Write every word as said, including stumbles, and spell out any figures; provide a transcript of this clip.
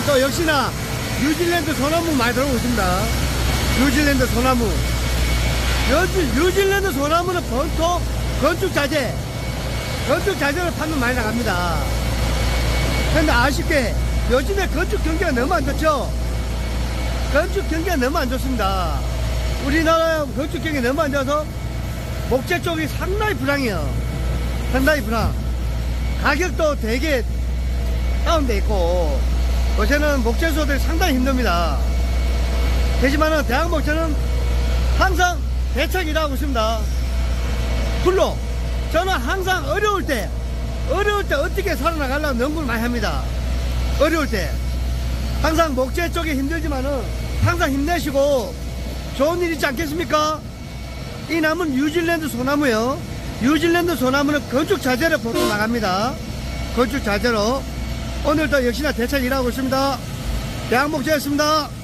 또 역시나 뉴질랜드 소나무 많이 들어오고 있습니다. 뉴질랜드 소나무. 뉴, 뉴질랜드 소나무는 보통 건축자재, 건축자재를 판매 많이 나갑니다. 근데 아쉽게 요즘에 건축 경기가 너무 안 좋죠? 건축 경기가 너무 안 좋습니다. 우리나라 건축 경기가 너무 안 좋아서 목재 쪽이 상당히 불황이에요. 상당히 불황. 가격도 되게 다운돼 있고, 요새는 목재소들이 상당히 힘듭니다. 하지만은 대한목재는 항상 대책 일하고 있습니다. 불로. 저는 항상 어려울 때, 어려울 때 어떻게 살아나가려고 연구를 많이 합니다. 어려울 때. 항상 목재 쪽이 힘들지만은 항상 힘내시고 좋은 일 있지 않겠습니까? 이 나무는 뉴질랜드 소나무요. 뉴질랜드 소나무는 건축 자재로 보통 나갑니다. 건축 자재로. 오늘도 역시나 대책 일하고 있습니다. 대한목재였습니다.